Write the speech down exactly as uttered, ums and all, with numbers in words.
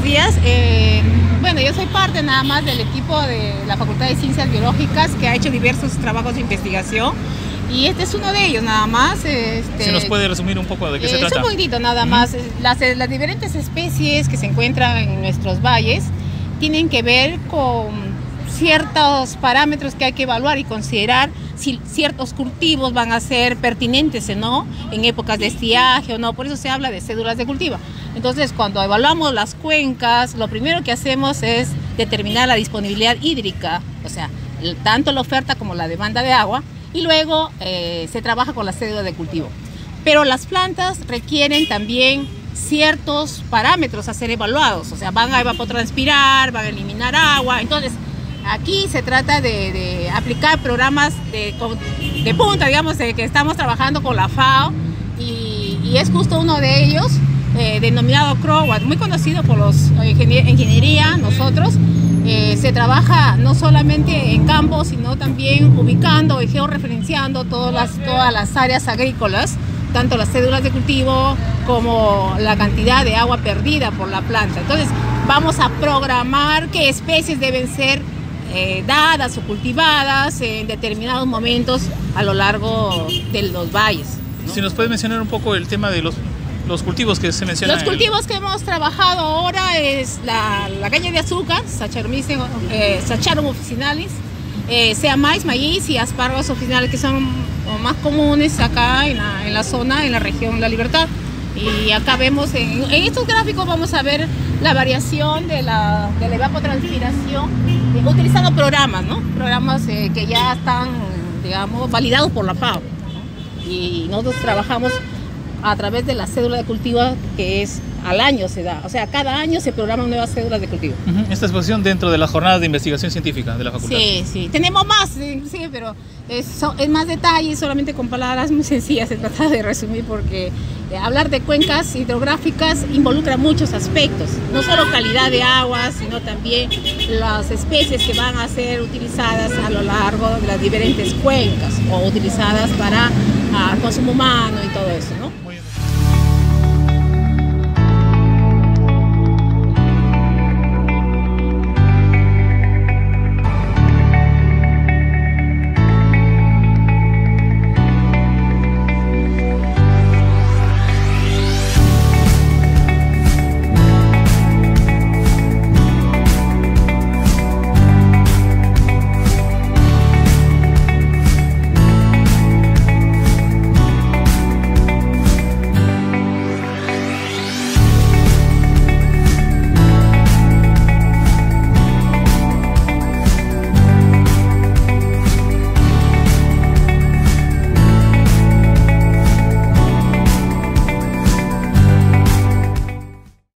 buenos días. Eh, bueno, yo soy parte nada más del equipo de la Facultad de Ciencias Biológicas que ha hecho diversos trabajos de investigación y este es uno de ellos nada más. Este, ¿Se nos puede resumir un poco de qué eh, se trata? Es un poquitito nada más. Uh-huh. las, las diferentes especies que se encuentran en nuestros valles tienen que ver con ciertos parámetros que hay que evaluar y considerar si ciertos cultivos van a ser pertinentes o no en épocas de estiaje o no, por eso se habla de cédulas de cultivo. Entonces, cuando evaluamos las cuencas, lo primero que hacemos es determinar la disponibilidad hídrica, o sea, tanto la oferta como la demanda de agua, y luego eh, se trabaja con la cédula de cultivo. Pero las plantas requieren también ciertos parámetros a ser evaluados, o sea, van a evapotranspirar, van a eliminar agua, entonces aquí se trata de, de aplicar programas de, de punta, digamos, de que estamos trabajando con la FAO y, y es justo uno de ellos, eh, denominado CROWAT, muy conocido por los ingenier ingeniería, nosotros. Eh, se trabaja no solamente en campo, sino también ubicando y georreferenciando todas las, todas las áreas agrícolas, tanto las cédulas de cultivo como la cantidad de agua perdida por la planta. Entonces, vamos a programar qué especies deben ser Eh, dadas o cultivadas en determinados momentos a lo largo de los valles, ¿no? Si nos puede mencionar un poco el tema de los, los cultivos que se mencionan. Los cultivos que hemos trabajado ahora es la, la caña de azúcar, Saccharomyces, eh, Saccharum officinalis, eh, sea maíz, maíz y aspargos officinales, que son más comunes acá en la, en la zona, en la región La Libertad. Y acá vemos, en, en estos gráficos vamos a ver la variación de la, de la evapotranspiración eh, utilizando programas, ¿no? Programas eh, que ya están, digamos, validados por la FAO, ¿no? Y nosotros trabajamos a través de la cédula de cultivo que es al año se da, o sea, cada año se programan nuevas cédulas de cultivo. Uh-huh. Esta exposición dentro de las jornadas de investigación científica de la facultad. Sí, sí, tenemos más, sí, pero es, es más detalle, solamente con palabras muy sencillas se trata de resumir porque eh, hablar de cuencas hidrográficas involucra muchos aspectos, no solo calidad de agua, sino también las especies que van a ser utilizadas a lo largo de las diferentes cuencas o utilizadas para uh, consumo humano y todo eso, ¿no?